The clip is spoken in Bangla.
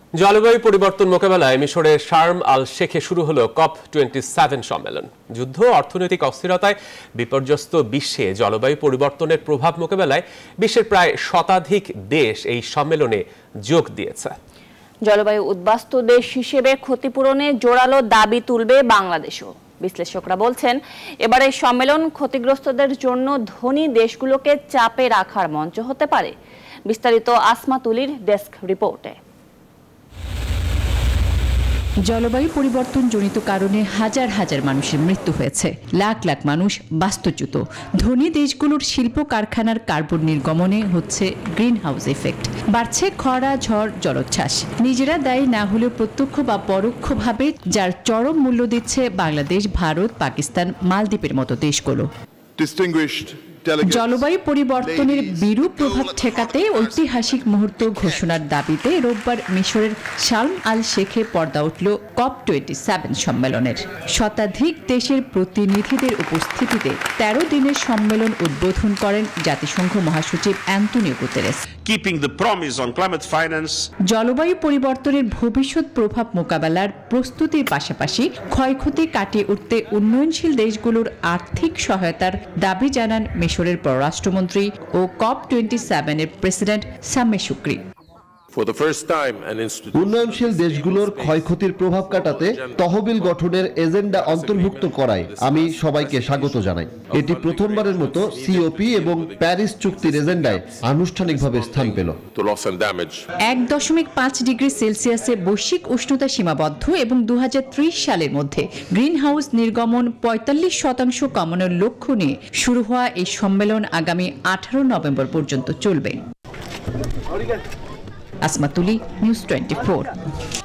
জলবায়ু পরিবর্তন মোকাবেলায় মিশরের শার্ম আল শেখে শুরু হলো COP27 সম্মেলন। যুদ্ধ, অর্থনৈতিক অস্থিরতায় বিপর্যস্ত বিশ্বে জলবায়ু পরিবর্তনের প্রভাব মোকাবেলায় বিশ্বের প্রায় শতাধিক দেশ এই সম্মেলনে যোগ দিয়েছে। জলবায়ু উদ্বাস্তু দেশ হিসেবে ক্ষতিপূরণে জোরালো দাবি তুলবে বাংলাদেশও। বিশ্লেষকরা বলছেন, এবার এই সম্মেলন ক্ষতিগ্রস্তদের জন্য ধনী দেশগুলোকে চাপে রাখার মঞ্চ হতে পারে। বিস্তারিত আসমা তুলির ডেস্ক রিপোর্টে। জলবায়ু পরিবর্তন জনিত কারণে হাজার হাজার মানুষের মৃত্যু হয়েছে, লাখ লাখ মানুষ বাস্তুচ্যুত। ধনী দেশগুলোর শিল্প কারখানার কার্বন নির্গমনে হচ্ছে গ্রিন হাউস ইফেক্ট, বাড়ছে খরা, ঝড়, জলোচ্ছ্বাস। নিজেরা দায়ী না হলেও প্রত্যক্ষ বা পরোক্ষভাবে যার চরম মূল্য দিচ্ছে বাংলাদেশ, ভারত, পাকিস্তান, মালদ্বীপের মতো দেশগুলো। জলবায়ু পরিবর্তনের বিরূপ প্রভাব ঠেকাতে ঐতিহাসিক মুহূর্ত ঘোষণার দাবিতে রোববার মিশরের শার্ম আল শেখে পর্দা উঠল COP27 সম্মেলনের। শতাধিক দেশের প্রতিনিধিদের উপস্থিতিতে 13 দিনের সম্মেলন উদ্বোধন করেন জাতিসংঘ মহাসচিব অ্যান্টোনিও গুতেরেস। জলবায়ু পরিবর্তনের ভবিষ্যৎ প্রভাব মোকাবেলার প্রস্তুতির পাশাপাশি ক্ষয়ক্ষতি কাটিয়ে উঠতে উন্নয়নশীল দেশগুলোর আর্থিক সহায়তার দাবি জানান মিশরের পররাষ্ট্রমন্ত্রী ও COP27 এর প্রেসিডেন্ট সামে শুকরি। উন্নয়নশীল দেশগুলোর ক্ষয়ক্ষতির প্রভাব কাটাতে তহবিল গঠনের এজেন্ডা অন্তর্ভুক্ত করায় আমি সবাইকে স্বাগত জানাই। এটি প্রথমবারের মতো COP এবং প্যারিস চুক্তির এজেন্ডায় আনুষ্ঠানিকভাবে স্থান পেল। 1.5 ডিগ্রি সেলসিয়াসে বৈশ্বিক উষ্ণতা সীমাবদ্ধ এবং 2030 সালের মধ্যে গ্রিন হাউস নির্গমন 45% কমানোর লক্ষ্য নিয়ে শুরু হওয়া এই সম্মেলন আগামী 18 নভেম্বর পর্যন্ত চলবে। আসমা তুলি, News 24।